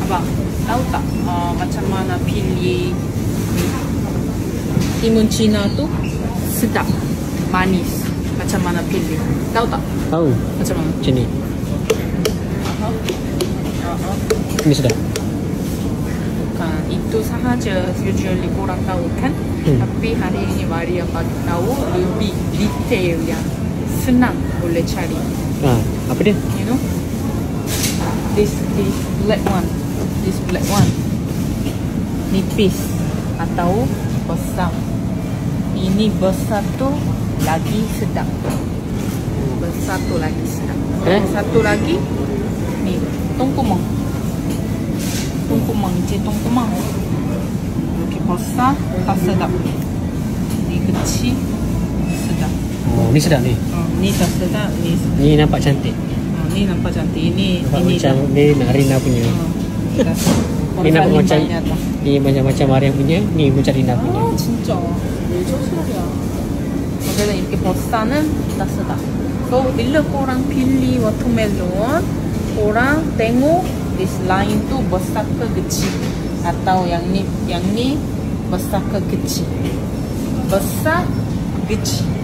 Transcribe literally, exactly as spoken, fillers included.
Coba, tahu tak uh, macam mana pilih timun Cina tu sedap, manis. Macam mana pilih? Tahu tak? Tahu. Macam mana? Macam ni. Uh-huh. Uh-huh. Ini sudah. Bukan, itu sahaja usually korang tahu kan? Hmm. Tapi hari ini Maria bagi tahu lebih detail yang senang boleh cari. Ah, apa dia? You know? This this black one. This black one. Nipis atau besar. Ini besar tu lagi sedap. Besar tu lagi sedap. Eh? Satu lagi ni tongkumang. Tongkumang, je tongkumang. Okey, besar tak sedap. Ni kecil sedap. Oh, ni sedap ni. Oh, ni tak sedap, ni sedap. Ni nampak cantik. Oh, ni nampak cantik. Ini Nampak ini macam dah. ni Narina punya. Oh, dah. Ni nampak Orang macam banyak dah. ni macam-macam Mariam punya. Ni macam Rina punya. 아 진짜 왜 저소리야. 그래서 이렇게 버사는 따스다. 또 밀르코랑 빌리 워터멜론, 코랑 땡오, this line tu besar ke kecil atau yang ni yang ni besar ke kecil. Besar kecil.